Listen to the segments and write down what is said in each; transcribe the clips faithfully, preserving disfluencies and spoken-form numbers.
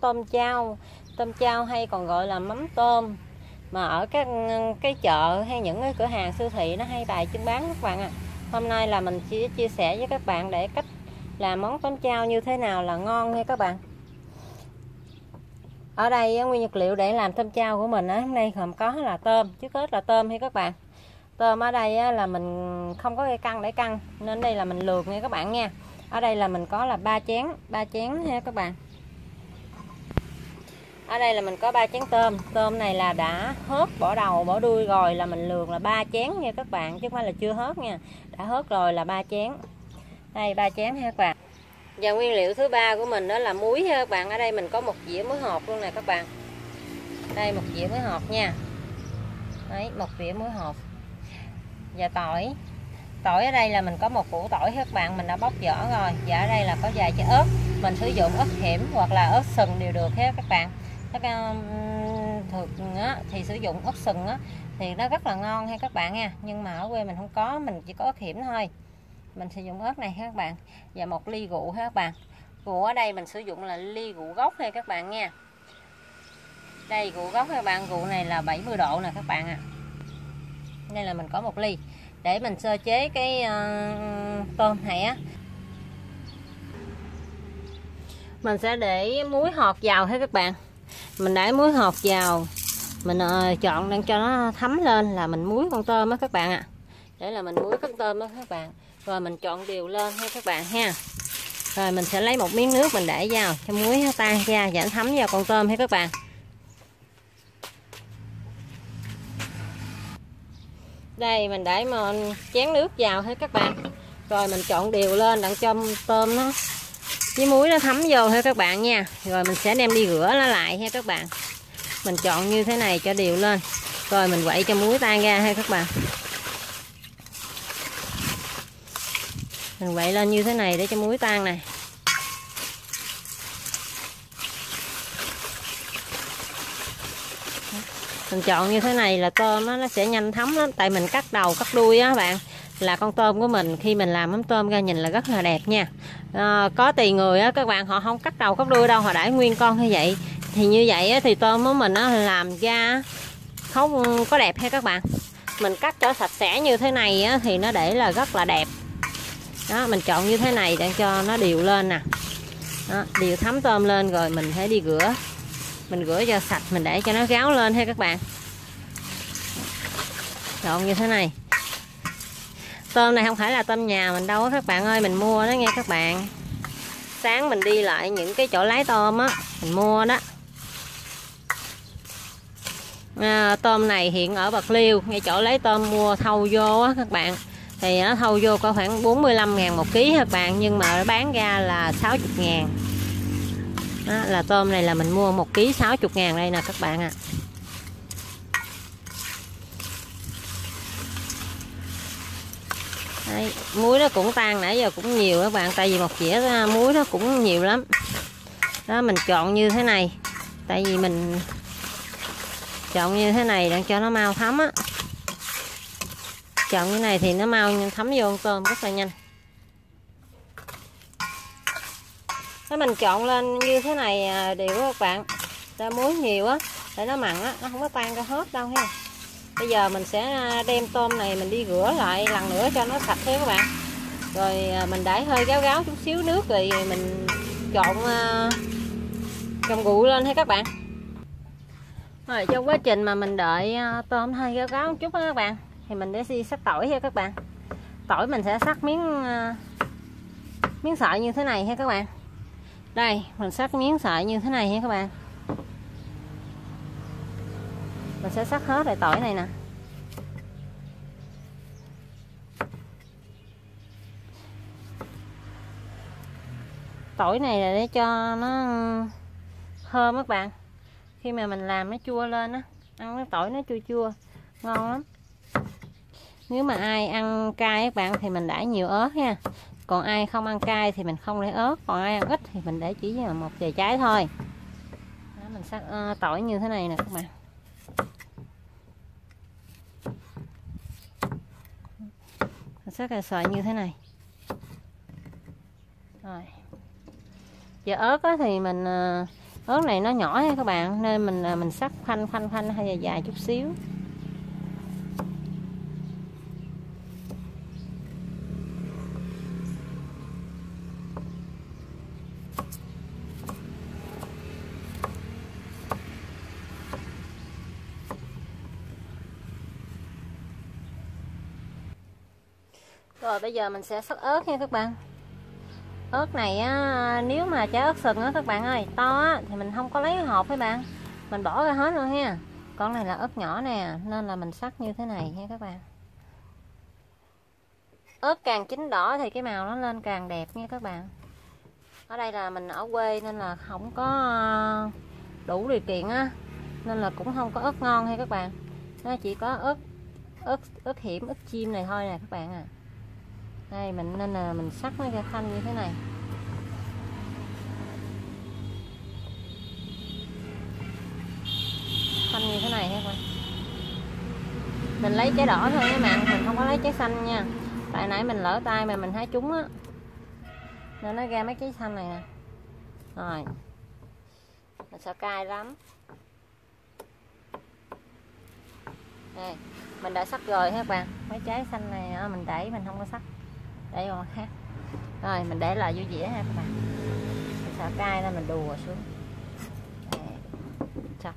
tôm chao. Tôm chao hay còn gọi là mắm tôm, mà ở các cái chợ hay những cái cửa hàng siêu thị nó hay bày trưng bán các bạn ạ. À. Hôm nay là mình chỉ chia sẻ với các bạn để cách làm món tôm chao như thế nào là ngon nha các bạn. Ở đây nguyên vật liệu để làm tôm chao của mình hôm nay gồm có là tôm, trước hết là tôm hay các bạn. Tôm ở đây là mình không có cây cân để cân nên đây là mình lược nha các bạn nha. Ở đây là mình có là ba chén, ba chén ha các bạn. Ở đây là mình có ba chén tôm. Tôm này là đã hớt bỏ đầu bỏ đuôi rồi, là mình lược là ba chén nha các bạn, chứ không phải là chưa hớt nha. Đã hớt rồi là ba chén. Đây ba chén ha các bạn. Và nguyên liệu thứ ba của mình đó là muối ha các bạn. Ở đây mình có một dĩa muối hột luôn nè các bạn. Đây một dĩa muối hột nha. Đấy, một dĩa muối hột. Và tỏi. Tỏi ở đây là mình có một củ tỏi các bạn, mình đã bóc vỏ rồi. Và ở đây là có vài trái ớt, mình sử dụng ớt hiểm hoặc là ớt sừng đều được hết các bạn. Các thường á, thì sử dụng ớt sừng á, thì nó rất là ngon ha các bạn nha. Nhưng mà ở quê mình không có, mình chỉ có ớt hiểm thôi. Mình sử dụng ớt này ha các bạn. Và một ly rượu ha các bạn. Rượu ở đây mình sử dụng là ly rượu gốc ha các bạn nha. Đây rượu gốc các bạn, rượu này là bảy mươi độ nè các bạn à. Đây là mình có một ly để mình sơ chế cái uh, tôm này á. Mình sẽ để muối hột vào hết các bạn. Mình để muối hột vào, mình uh, chọn đang cho nó thấm lên là mình muối con tôm á các bạn ạ. À. Để là mình muối con tôm á các bạn. Rồi mình chọn đều lên ha các bạn ha. Rồi mình sẽ lấy một miếng nước mình để vào cho muối nó tan ra và nó thấm vào con tôm ha các bạn. Đây mình để một chén nước vào hết các bạn. Rồi mình trộn đều lên đặng cho tôm nó với muối nó thấm vô ha các bạn nha. Rồi mình sẽ đem đi rửa nó lại ha các bạn. Mình trộn như thế này cho đều lên. Rồi mình quậy cho muối tan ra ha các bạn. Mình quậy lên như thế này để cho muối tan này. Mình chọn như thế này là tôm đó, nó sẽ nhanh thấm lắm. Tại mình cắt đầu cắt đuôi á bạn, là con tôm của mình khi mình làm mắm tôm ra nhìn là rất là đẹp nha. À, có tùy người á các bạn, họ không cắt đầu cắt đuôi đâu, họ để nguyên con như vậy. Thì như vậy á, thì tôm của mình á, làm ra không có đẹp ha các bạn. Mình cắt cho sạch sẽ như thế này á, thì nó để là rất là đẹp. Đó, mình chọn như thế này để cho nó đều lên nè. Đó, đều thấm tôm lên rồi mình phải đi rửa. Mình rửa cho sạch, mình để cho nó ráo lên ha các bạn. Chọn như thế này. Tôm này không phải là tôm nhà mình đâu các bạn ơi, mình mua đó nghe các bạn. Sáng mình đi lại những cái chỗ lái tôm á, mình mua đó. À, tôm này hiện ở Bạc Liêu, ngay chỗ lấy tôm mua thâu vô á các bạn. Thì nó thâu vô có khoảng bốn mươi lăm ngàn một ký các bạn, nhưng mà nó bán ra là sáu mươi ngàn. Đó, là tôm này là mình mua một ký sáu mươi ngàn đây nè các bạn ạ. À. Đấy, muối nó cũng tan nãy giờ cũng nhiều các bạn, tại vì một dĩa muối nó cũng nhiều lắm. Đó mình chọn như thế này, tại vì mình chọn như thế này để cho nó mau thấm á. Chọn như này thì nó mau thấm vô con tôm rất là nhanh. Đó mình chọn lên như thế này đều các bạn. Ra muối nhiều á, để nó mặn á, nó không có tan ra hết đâu ha. Bây giờ mình sẽ đem tôm này mình đi rửa lại lần nữa cho nó sạch thế các bạn. Rồi mình để hơi gáo gáo chút xíu nước rồi mình trộn trong rượu lên ha các bạn. Rồi trong quá trình mà mình đợi tôm hơi gáo gáo một chút đó các bạn, thì mình để đi sắc tỏi ha các bạn. Tỏi mình sẽ sắc miếng miếng sợi như thế này ha các bạn. Đây mình sắc miếng sợi như thế này ha các bạn. Mình sẽ sắc hết lại tỏi này nè. Tỏi này là để cho nó thơm các bạn. Khi mà mình làm nó chua lên á, ăn cái tỏi nó chua chua ngon lắm. Nếu mà ai ăn cay các bạn thì mình để nhiều ớt ha. Còn ai không ăn cay thì mình không để ớt. Còn ai ăn ít thì mình để chỉ một vài trái thôi. Đó, mình sắc uh, tỏi như thế này nè các bạn. Mình sắc ra sợi như thế này. Rồi. Giờ ớt á, thì mình uh, Ớt này nó nhỏ nha các bạn, nên mình mình sắc phanh phanh phanh hay dài dài chút xíu. Rồi bây giờ mình sẽ xắt ớt nha các bạn. Ớt này á, nếu mà trái ớt sừng á các bạn ơi, to á, thì mình không có lấy hộp với bạn, mình bỏ ra hết luôn ha. Con này là ớt nhỏ nè, nên là mình xắt như thế này nha các bạn. Ớt càng chín đỏ thì cái màu nó lên càng đẹp nha các bạn. Ở đây là mình ở quê nên là không có đủ điều kiện á, nên là cũng không có ớt ngon hay các bạn. Nó chỉ có ớt ớt ớt hiểm, ớt chim này thôi nè các bạn à. Đây mình nên là mình sắc nó ra thanh như thế này. Thanh như thế này các bạn. Mình lấy trái đỏ thôi các bạn, mình không có lấy trái xanh nha. Tại nãy mình lỡ tay mà mình hái trúng á, nên nó ra mấy trái xanh này nè. Rồi mình sợ cay lắm. Đây mình đã sắc rồi các bạn. Mấy trái xanh này mình đẩy, mình không có sắc, để vào mặt khác. Rồi mình để lại vô dĩa ha các bạn. Mình sợ cay nên mình đùa xuống. Đây.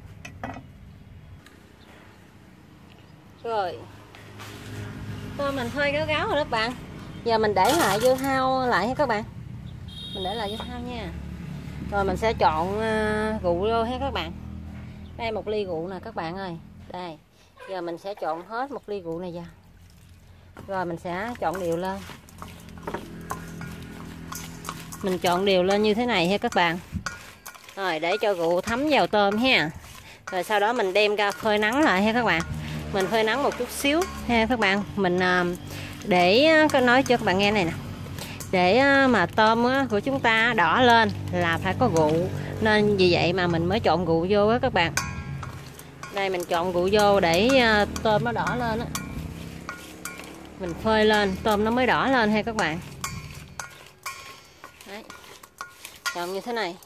Rồi tôm mình phơi gáo gáo rồi đó các bạn. Giờ mình để lại dưa hao lại ha các bạn. Mình để lại dưa hao nha. Rồi mình sẽ chọn uh, rượu vô ha các bạn. Đây một ly rượu nè các bạn ơi. Đây. Giờ mình sẽ trộn hết một ly rượu này ra. Rồi mình sẽ trộn đều lên. Mình trộn đều lên như thế này ha các bạn. Rồi để cho rượu thấm vào tôm ha. Rồi sau đó mình đem ra phơi nắng lại ha các bạn. Mình phơi nắng một chút xíu ha các bạn. Mình để có nói cho các bạn nghe này nè. Để mà tôm của chúng ta đỏ lên là phải có rượu, nên vì vậy mà mình mới trộn rượu vô á các bạn. Đây mình trộn rượu vô để tôm nó đỏ lên á. Mình phơi lên tôm nó mới đỏ lên ha các bạn. Đấy. Trộn như thế này.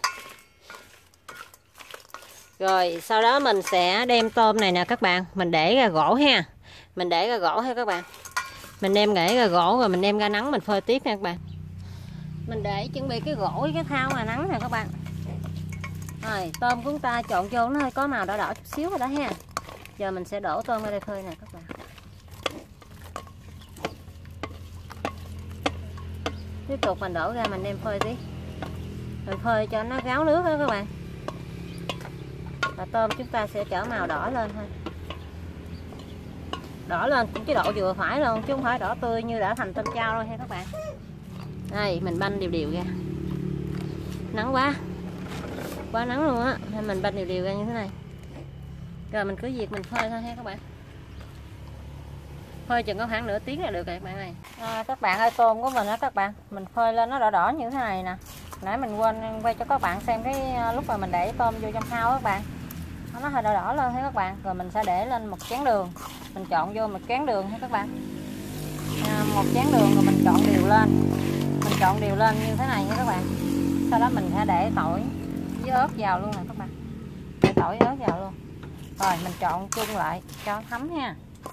Rồi sau đó mình sẽ đem tôm này nè các bạn, mình để ra gỗ ha. Mình để ra gỗ ha các bạn. Mình đem để ra gỗ rồi mình đem ra nắng mình phơi tiếp nha các bạn. Mình để chuẩn bị cái gỗ với cái thau mà nắng nè các bạn. Rồi tôm của chúng ta trộn vô nó hơi có màu đỏ đỏ chút xíu rồi đó ha. Giờ mình sẽ đổ tôm ra đây phơi nè các bạn. Tiếp tục mình đổ ra mình đem phơi tí. Mình phơi cho nó ráo nước đó các bạn. Và tôm chúng ta sẽ trở màu đỏ lên thôi. Đỏ lên cũng cái độ vừa phải luôn, chứ không phải đỏ tươi như đã thành tôm trao đâu nha các bạn. Đây mình banh đều đều ra. Nắng quá, quá nắng luôn á, nên mình banh đều đều ra như thế này. Rồi mình cứ việc mình phơi thôi ha các bạn. Phơi chừng có khoảng nửa tiếng là được rồi các bạn này. À, các bạn ơi, tôm của mình đó các bạn, mình phơi lên nó đỏ đỏ như thế này nè. Nãy mình quên quay cho các bạn xem cái lúc mà mình để tôm vô trong thau các bạn, nó hơi đỏ đỏ lên thấy các bạn. Rồi mình sẽ để lên một chén đường, mình chọn vô một chén đường thấy các bạn. À, một chén đường rồi mình chọn đều lên, mình chọn đều lên như thế này nha các bạn. Sau đó mình sẽ để tỏi với ớt vào luôn nè các bạn, để tỏi ớt vào luôn. Rồi mình chọn chung lại cho thấm ha.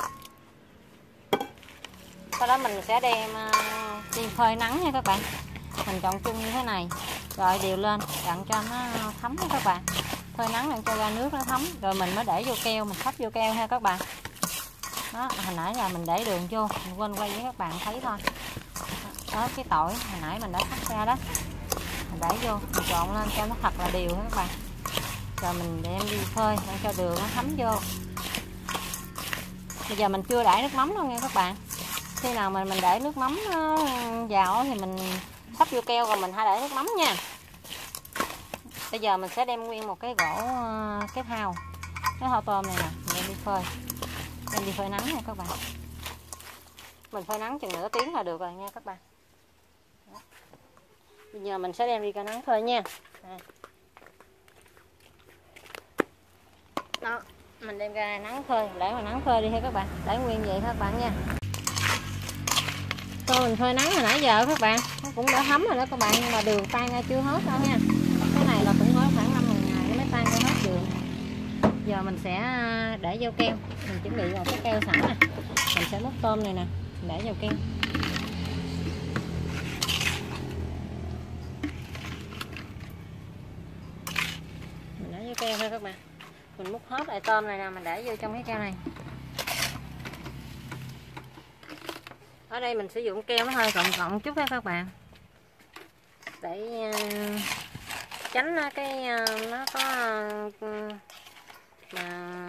Sau đó mình sẽ đem uh, đi phơi nắng nha các bạn. Mình chọn chung như thế này, rồi đều lên đặng cho nó thấm nha các bạn. Phơi nắng đặng cho ra nước nó thấm, rồi mình mới để vô keo, mình sắp vô keo ha các bạn. Đó, hồi nãy là mình để đường vô, mình quên quay với các bạn thấy thôi. Đó, cái tỏi hồi nãy mình đã cắt ra đó, mình để vô, mình trộn lên cho nó thật là đều ha các bạn. Rồi mình đem đi phơi để cho đường nó thấm vô. Bây giờ mình chưa để nước mắm đâu nha các bạn. Khi nào mình mình để nước mắm vào thì mình sắp vô keo rồi mình hãy để nước mắm nha. Bây giờ mình sẽ đem nguyên một cái gỗ cái thau, cái thau tôm này nè, mình đem đi phơi, đem đi phơi nắng nha các bạn. Mình phơi nắng chừng nửa tiếng là được rồi nha các bạn. Đó. Bây giờ mình sẽ đem đi ra nắng phơi nha. Đây. Đó, mình đem ra nắng phơi, để mà nắng phơi đi ha các bạn, để nguyên vậy các bạn nha. Tôm mình phơi nắng hồi nãy giờ các bạn, nó cũng đã thấm rồi đó các bạn, nhưng mà đường tan ra chưa hết đâu nha. Cái này là cũng có khoảng năm mười ngày giờ mình sẽ để vô keo. Mình chuẩn bị một cái keo sẵn nè. Mình sẽ múc tôm này nè, để vào keo. Mình để vô keo thôi các bạn. Mình múc hết lại tôm này nè, mình để vô trong cái keo này. Ở đây mình sử dụng keo nó hơi gọn gọn chút đó các bạn, để uh, tránh cái uh, nó có uh, mà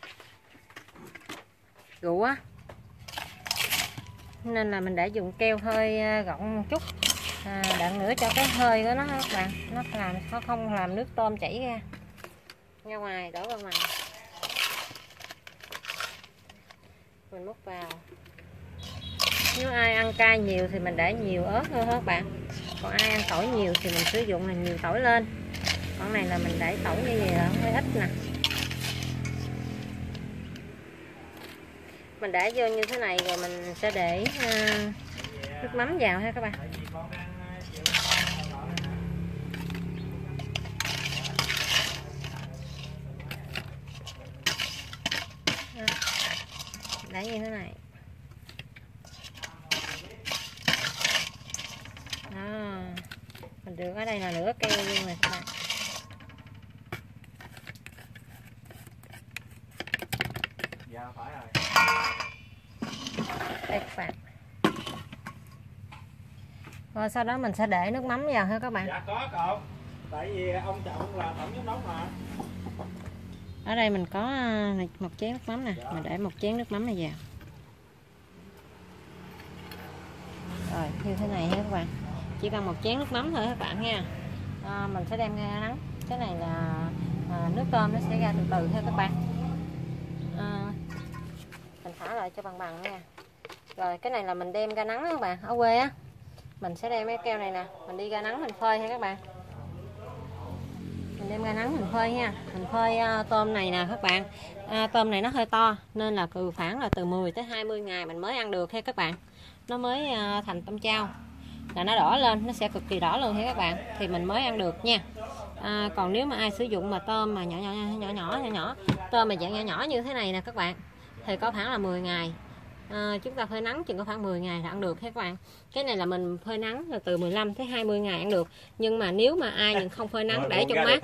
gụ á, nên là mình để dùng keo hơi gọn một chút, à, đặng nữa cho cái hơi của nó các bạn, nó làm nó không làm nước tôm chảy ra ra ngoài, đổ ra ngoài. Mình múc vào. Nếu ai ăn cay nhiều thì mình để nhiều ớt thôi các bạn, còn ai ăn tỏi nhiều thì mình sử dụng là nhiều tỏi lên. Còn này là mình để tỏi như vậy là hơi ít nè. Mình để vô như thế này rồi mình sẽ để uh, nước mắm vào ha các bạn. Để như thế này. Đó. Mình được ở đây là nửa keo luôn rồi các bạn. Dạ phải rồi. Đây các bạn. Rồi sau đó mình sẽ để nước mắm vào ha các bạn. Dạ có cậu. Tại vì ông chọn là tổng giám đốc mà. Ở đây mình có một chén nước mắm nè, dạ. Mình để một chén nước mắm này vào. Rồi như thế này ha các bạn. Chỉ cần một chén nước mắm thôi các bạn nha. À, mình sẽ đem ra nắng. Cái này là à, nước tôm nó sẽ ra từ từ theo các bạn. À, mình thả lại cho bằng bằng nha. Rồi cái này là mình đem ra nắng đó các bạn. Ở quê á, mình sẽ đem cái keo này nè, mình đi ra nắng mình phơi ha các bạn. Mình đem ra nắng mình phơi nha. Mình phơi uh, tôm này nè các bạn. À, tôm này nó hơi to nên là từ khoảng là từ mười tới hai mươi ngày mình mới ăn được ha các bạn. Nó mới uh, thành tôm chao. Là nó đỏ lên, nó sẽ cực kỳ đỏ luôn ha các bạn, thì mình mới ăn được nha. À, còn nếu mà ai sử dụng mà tôm mà nhỏ nhỏ nhỏ nhỏ nhỏ nhỏ tôm mà dạng nhỏ nhỏ như thế này nè các bạn, thì có khoảng là mười ngày. À, chúng ta phơi nắng chừng có khoảng mười ngày là ăn được ha các bạn. Cái này là mình phơi nắng là từ mười lăm tới hai mươi ngày ăn được. Nhưng mà nếu mà ai không phơi nắng để trong mát,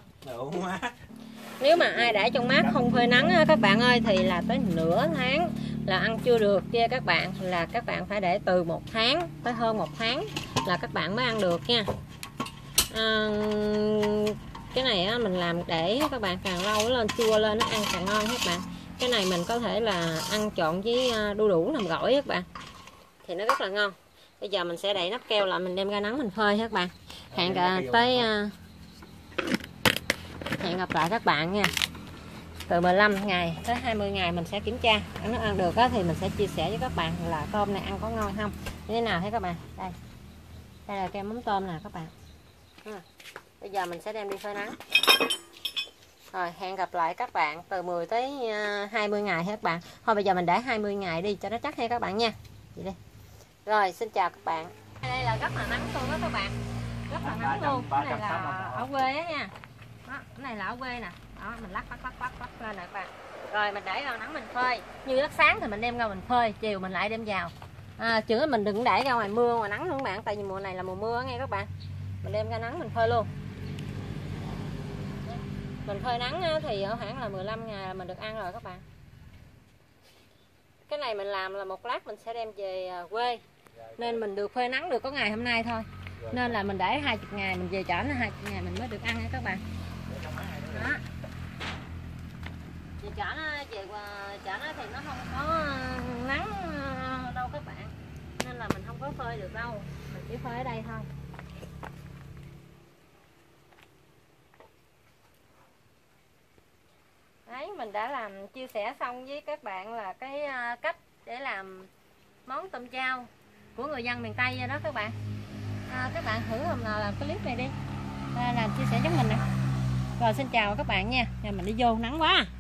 nếu mà ai để trong mát không phơi nắng á, các bạn ơi, thì là tới nửa tháng là ăn chưa được kia các bạn. Là các bạn phải để từ một tháng tới hơn một tháng là các bạn mới ăn được nha. À, cái này á, mình làm để các bạn càng lâu lên chua lên nó ăn càng ngon các bạn. Cái này mình có thể là ăn trộn với đu đủ làm gỏi các bạn, thì nó rất là ngon. Bây giờ mình sẽ đậy nắp keo lại, mình đem ra nắng mình phơi các bạn. Hẹn cả tới hẹn gặp lại các bạn nha. Từ mười lăm ngày tới hai mươi ngày mình sẽ kiểm tra. Nó ăn được á, thì mình sẽ chia sẻ với các bạn là tôm này ăn có ngon không, như thế nào thấy các bạn. Đây, đây là kem mắm tôm nè các bạn. À, bây giờ mình sẽ đem đi phơi nắng. Rồi hẹn gặp lại các bạn từ mười tới hai mươi ngày ha các bạn. Thôi bây giờ mình để hai mươi ngày đi cho nó chắc ha các bạn nha. Vậy đi. Rồi xin chào các bạn. Đây là rất là nắng luôn đó các bạn. Rất là nắng luôn. Cái này là ở quê á nha. Đó, cái này là ở quê nè. Đó, mình lắc lắc lắc lắc lắc lên nè các bạn. Rồi mình để vào nắng mình phơi. Như lúc sáng thì mình đem ra mình phơi, chiều mình lại đem vào. À, chứ mình đừng để ra ngoài mưa ngoài nắng luôn các bạn, tại vì mùa này là mùa mưa nghe các bạn. Mình đem ra nắng mình phơi luôn. Mình phơi nắng thì ở khoảng là mười lăm ngày là mình được ăn rồi các bạn. Cái này mình làm là một lát mình sẽ đem về quê, nên mình được phơi nắng được có ngày hôm nay thôi, nên là mình để hai mươi ngày mình về chợ nó hai mươi ngày mình mới được ăn nha các bạn. Đó. Về chợ nó về chợ nó thì nó không có nắng đâu các bạn, nên là mình không có phơi được đâu, mình chỉ phơi ở đây thôi. Đấy, mình đã làm chia sẻ xong với các bạn là cái cách để làm món tôm chao của người dân miền Tây đó các bạn. À, các bạn thử hôm nào làm cái clip này đi, à, làm chia sẻ với mình nè. Rồi xin chào các bạn nha, mình đi vô nắng quá.